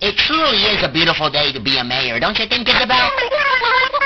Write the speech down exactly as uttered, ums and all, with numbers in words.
It truly is a beautiful day to be a mayor, don't you think, Isabel?